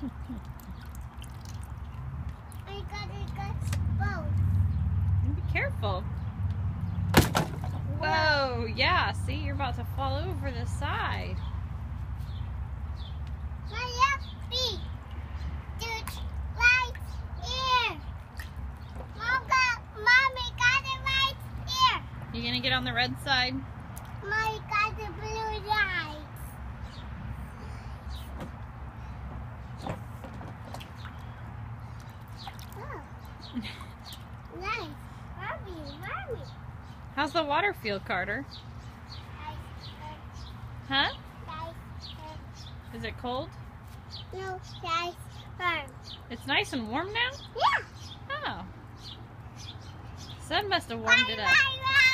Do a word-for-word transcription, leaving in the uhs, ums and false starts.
I gotta get both. Be careful. Whoa, yeah, see, you're about to fall over the side. My left feet. Dude, right here. Mom got, Mommy got it right here. You gonna get on the red side? Mommy got the blue lights. Oh. Nice. Mommy, Mommy. How's the water feel, Carter? Nice. Huh? Nice. Is it cold? No, nice. Firm. It's nice and warm now? Yeah. Oh. Sun must have Bye, warmed it up. bye, bye.